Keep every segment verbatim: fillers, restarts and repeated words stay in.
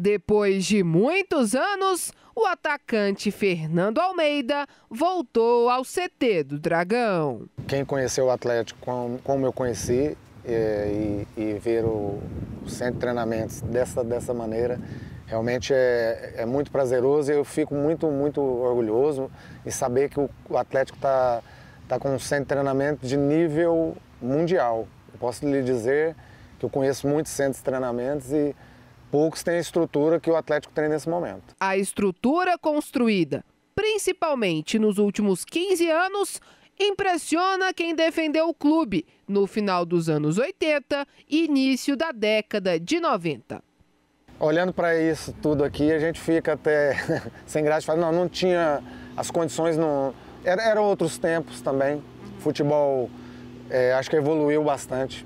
Depois de muitos anos, o atacante Fernando Almeida voltou ao C T do Dragão. Quem conheceu o Atlético como, como eu conheci é, e, e ver o, o centro de treinamentos dessa, dessa maneira, realmente é, é muito prazeroso e eu fico muito, muito orgulhoso em saber que o, o Atlético está tá com um centro de treinamento de nível mundial. Eu posso lhe dizer que eu conheço muitos centros de treinamentos e poucos têm a estrutura que o Atlético tem nesse momento. A estrutura construída, principalmente nos últimos quinze anos, impressiona quem defendeu o clube no final dos anos oitenta e início da década de noventa. Olhando para isso tudo aqui, a gente fica até sem graça de falar, não, não tinha as condições, não, era, eram outros tempos também. Futebol, é, acho que evoluiu bastante.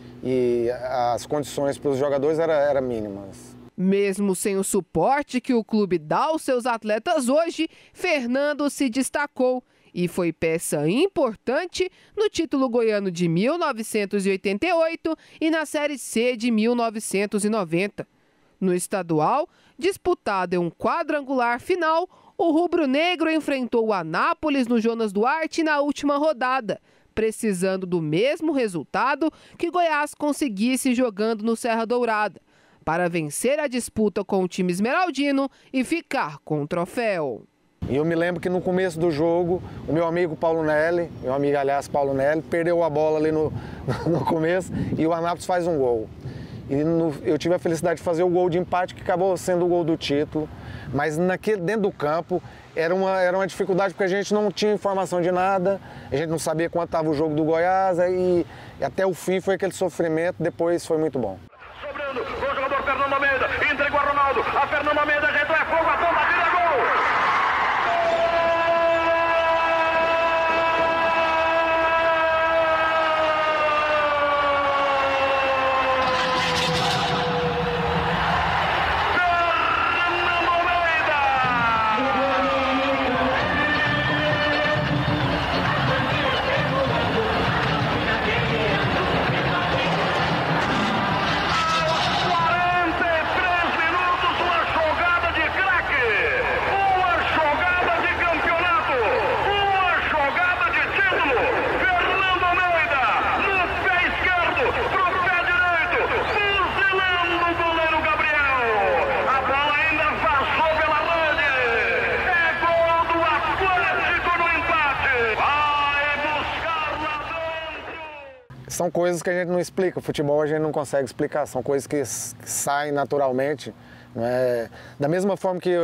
E as condições para os jogadores eram era mínimas. Mesmo sem o suporte que o clube dá aos seus atletas hoje, Fernando se destacou e foi peça importante no título goiano de mil novecentos e oitenta e oito e na Série C de mil novecentos e noventa. No estadual, disputado em um quadrangular final, o rubro-negro enfrentou o Anápolis no Jonas Duarte na última rodada, precisando do mesmo resultado que Goiás conseguisse jogando no Serra Dourada, para vencer a disputa com o time esmeraldino e ficar com o troféu. E eu me lembro que no começo do jogo, o meu amigo Paulo Nelly, meu amigo, aliás, Paulo Nelly, perdeu a bola ali no, no começo e o Anápolis faz um gol. E no, eu tive a felicidade de fazer o gol de empate, que acabou sendo o gol do título, mas naquele, dentro do campo era uma, era uma dificuldade porque a gente não tinha informação de nada, a gente não sabia quanto estava o jogo do Goiás, e, e até o fim foi aquele sofrimento, depois foi muito bom. Sobrando, o jogador Fernando Almeida, entregou a Ronaldo, a Fernando Almeida ajeitou, é fogo, a bomba vira gol! São coisas que a gente não explica, o futebol a gente não consegue explicar, são coisas que saem naturalmente. Não é? Da mesma forma que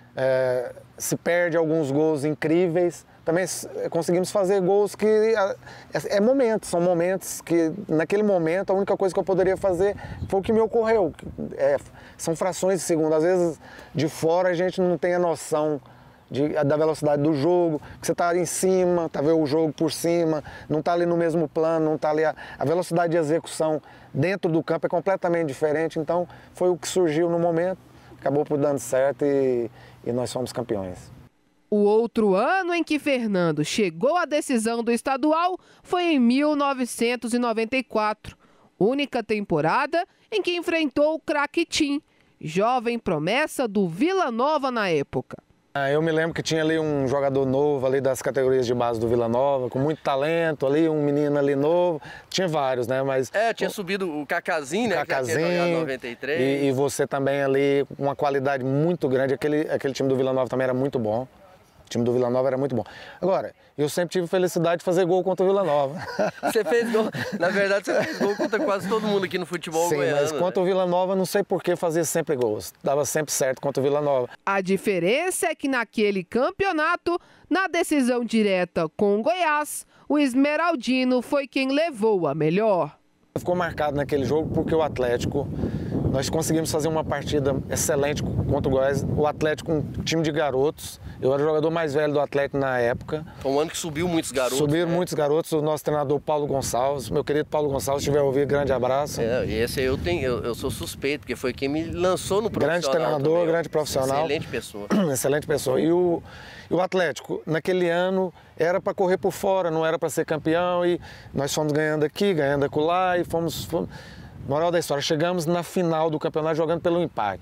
é, se perde alguns gols incríveis, também conseguimos fazer gols que é, é momentos, são momentos que naquele momento a única coisa que eu poderia fazer foi o que me ocorreu. É, são frações de segundo, às vezes de fora a gente não tem a noção De, da velocidade do jogo, que você está em cima, está vendo o jogo por cima, não está ali no mesmo plano, não está ali a, a velocidade de execução dentro do campo é completamente diferente, então foi o que surgiu no momento, acabou por dando certo e, e nós fomos campeões. O outro ano em que Fernando chegou à decisão do estadual foi em mil novecentos e noventa e quatro, única temporada em que enfrentou o craque Tim, jovem promessa do Vila Nova na época. Eu me lembro que tinha ali um jogador novo ali das categorias de base do Vila Nova, com muito talento ali, um menino ali novo, tinha vários, né, mas... É, tinha subido o Cacazinho, né, Cacazinho, que tinha jogado noventa e três. E, e você também ali, com uma qualidade muito grande, aquele, aquele time do Vila Nova também era muito bom. O time do Vila Nova era muito bom. Agora, eu sempre tive felicidade de fazer gol contra o Vila Nova. Você fez gol, na verdade você fez gol contra quase todo mundo aqui no futebol Sim, goiano. Mas contra, né, o Vila Nova, não sei por que fazia sempre gols. Dava sempre certo contra o Vila Nova. A diferença é que naquele campeonato, na decisão direta com o Goiás, o esmeraldino foi quem levou a melhor. Ficou marcado naquele jogo porque o Atlético, nós conseguimos fazer uma partida excelente contra o Goiás. O Atlético, um time de garotos. Eu era o jogador mais velho do Atlético na época. Foi um ano que subiu muitos garotos. Subiram, né, muitos garotos. O nosso treinador Paulo Gonçalves, meu querido Paulo Gonçalves, se estiver ouvindo, grande abraço. É, e esse aí eu, tenho, eu, eu sou suspeito, porque foi quem me lançou no profissional. Grande treinador, também, grande profissional. Excelente pessoa. Excelente pessoa. E o, e o Atlético, naquele ano, era para correr por fora, não era para ser campeão. E nós fomos ganhando aqui, ganhando acolá e fomos, fomos... Moral da história, chegamos na final do campeonato jogando pelo empate.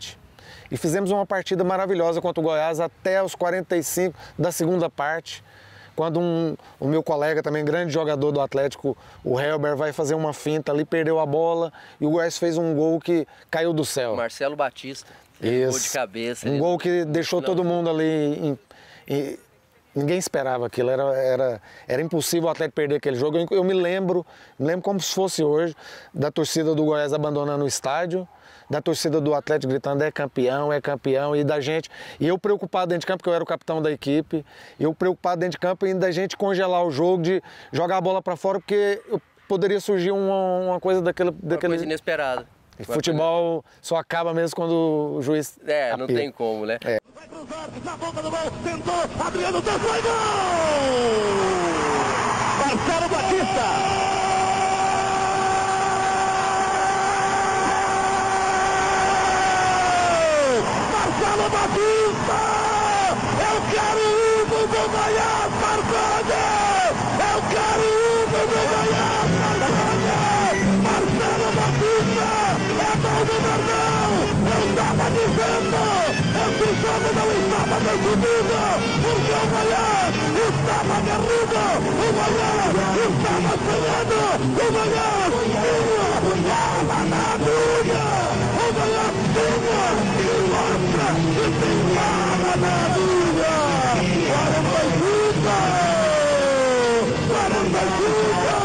e fizemos uma partida maravilhosa contra o Goiás até os quarenta e cinco da segunda parte, quando um, o meu colega, também grande jogador do Atlético, o Helber, vai fazer uma finta ali, perdeu a bola e o Goiás fez um gol que caiu do céu. Marcelo Batista, Isso. gol de cabeça. Um gol que deixou todo mundo ali, em, em, ninguém esperava aquilo, era, era, era impossível o Atlético perder aquele jogo. Eu, eu me lembro, me lembro como se fosse hoje, da torcida do Goiás abandonando o estádio, da torcida do Atlético gritando é campeão, é campeão, e da gente, e eu preocupado dentro de campo, porque eu era o capitão da equipe, eu preocupado dentro de campo e da gente congelar o jogo, de jogar a bola para fora, porque poderia surgir uma, uma coisa daquele... Uma daquele... coisa inesperada. E futebol só acaba mesmo quando o juiz É, não apita. tem como, né? É. Vai cruzar, na boca do gol, tentou, Adriano Santos, foi gol! Marcelo Batista! Marcelo Batista! Eu quero o hino do Goiás, Marconi! Eu quero o hino do Goiás, Marconi! Marcelo Batista! É gol do Verdão! Eu estava dizendo! Esse jogo não estava decidido! Porque o Goiás estava derrudo! O Goiás estava sonhando! O Goiás tinha bala na agulha! O Goiás tinha e mostra que tem bala na agulha! quarenta e cinco! quarenta e cinco!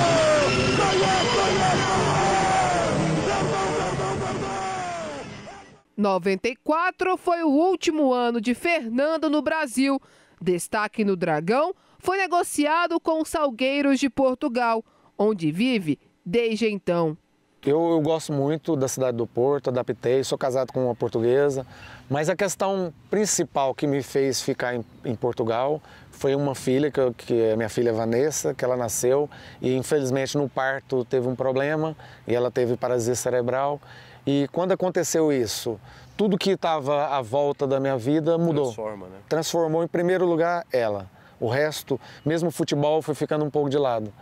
Goiás, Goiás, Goiás! Verdão, Verdão, Verdão! noventa e quatro foi o último ano de Fernando no Brasil. Destaque no Dragão foi negociado com os Salgueiros de Portugal, onde vive desde então. Eu, eu gosto muito da cidade do Porto, adaptei, sou casado com uma portuguesa, mas a questão principal que me fez ficar em, em Portugal foi uma filha, que, eu, que é minha filha Vanessa, que ela nasceu e infelizmente no parto teve um problema e ela teve paralisia cerebral. E quando aconteceu isso, tudo que estava à volta da minha vida mudou. Transforma, né? Transformou em primeiro lugar ela. O resto, mesmo o futebol, foi ficando um pouco de lado.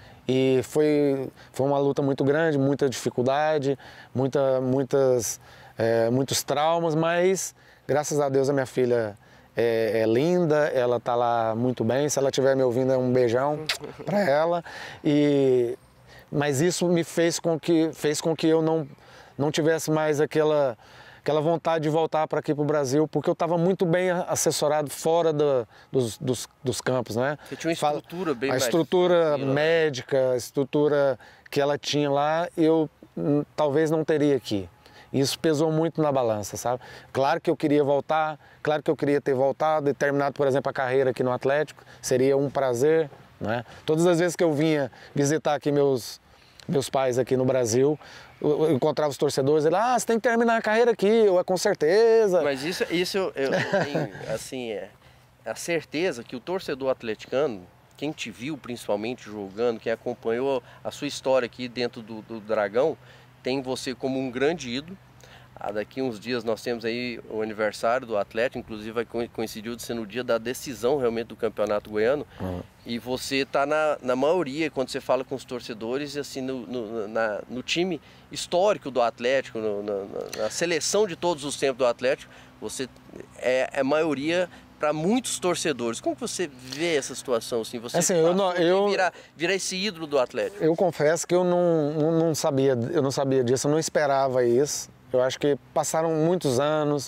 E foi, foi uma luta muito grande, muita dificuldade, muita, muitas, é, muitos traumas, mas graças a Deus a minha filha é, é linda, ela está lá muito bem. Se ela estiver me ouvindo, é um beijão para ela. E, mas isso me fez com que, fez com que eu não, não tivesse mais aquela... aquela vontade de voltar para aqui para o Brasil, porque eu estava muito bem assessorado fora da, dos, dos, dos campos, né? Você tinha uma estrutura bem A mais estrutura tranquila. médica, a estrutura que ela tinha lá, eu hum, talvez não teria aqui. Isso pesou muito na balança, sabe? Claro que eu queria voltar, claro que eu queria ter voltado e terminado, por exemplo, a carreira aqui no Atlético, seria um prazer, né? Todas as vezes que eu vinha visitar aqui meus, meus pais aqui no Brasil, eu encontrava os torcedores, ele, ah, você tem que terminar a carreira aqui, eu, é com certeza. Mas isso, isso eu, eu tenho, assim, é, a certeza que o torcedor atleticano, quem te viu principalmente jogando, quem acompanhou a sua história aqui dentro do, do Dragão, tem você como um grande ídolo. Ah, daqui uns dias nós temos aí o aniversário do Atlético, inclusive vai coincidir de ser no dia da decisão realmente do Campeonato Goiano. Uhum. E você está na, na maioria, quando você fala com os torcedores, assim, no, no, na, no time histórico do Atlético, no, na, na seleção de todos os tempos do Atlético, você é, é maioria para muitos torcedores. Como você vê essa situação? Assim, você assim, eu não, eu, virar, virar esse ídolo do Atlético? Eu confesso que eu não, não, não sabia, eu não sabia disso, eu não esperava isso. Eu acho que passaram muitos anos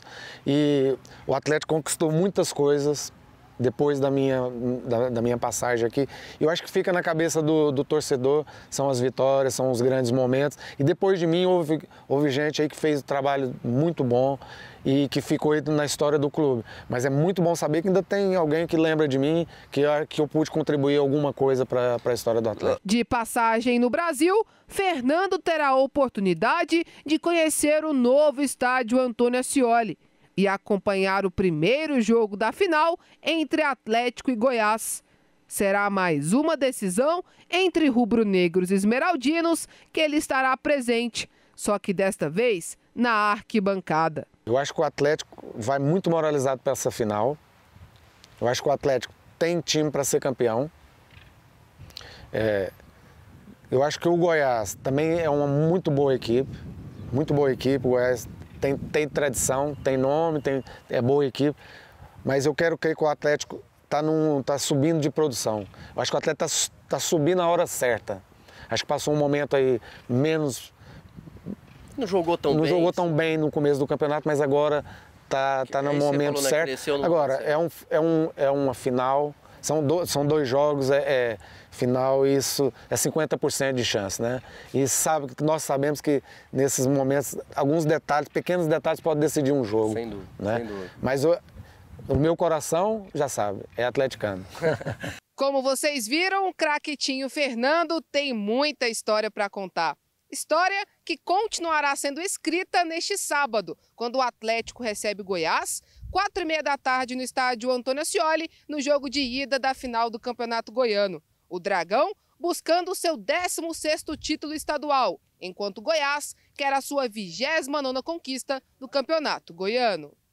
e o Atlético conquistou muitas coisas depois da minha, da, da minha passagem aqui. Eu acho que fica na cabeça do, do torcedor, são as vitórias, são os grandes momentos. E depois de mim houve, houve gente aí que fez um trabalho muito bom e que ficou aí na história do clube. Mas é muito bom saber que ainda tem alguém que lembra de mim, que, que eu pude contribuir alguma coisa para a história do Atlético. De passagem no Brasil, Fernando terá a oportunidade de conhecer o novo estádio Antônio Ascioli e acompanhar o primeiro jogo da final entre Atlético e Goiás. Será mais uma decisão entre rubro-negros e esmeraldinos que ele estará presente, só que desta vez na arquibancada. Eu acho que o Atlético vai muito moralizado para essa final. Eu acho que o Atlético tem time para ser campeão. É, eu acho que o Goiás também é uma muito boa equipe, muito boa equipe. O Goiás tem, tem tradição, tem nome, tem, é boa equipe, mas eu quero crer que o Atlético está tá subindo de produção. Eu acho que o Atlético está tá subindo na hora certa. Acho que passou um momento aí menos... Não jogou tão não bem. Não jogou tão bem no começo do campeonato, mas agora está tá no momento falou, certo. Né, agora, é, um, é, um, é uma final, são, do, são dois jogos, é, é final, isso é cinquenta por cento de chance, né? E sabe, nós sabemos que nesses momentos, alguns detalhes, pequenos detalhes podem decidir um jogo. Sem dúvida, né? sem dúvida. Mas o, o meu coração, já sabe, é atleticano. Como vocês viram, o craquetinho Fernando tem muita história para contar. História que continuará sendo escrita neste sábado, quando o Atlético recebe o Goiás, quatro e meia da tarde no estádio Antônio Ascioli, no jogo de ida da final do Campeonato Goiano. O Dragão buscando o seu décimo sexto título estadual, enquanto o Goiás quer a sua vigésima nona conquista do Campeonato Goiano.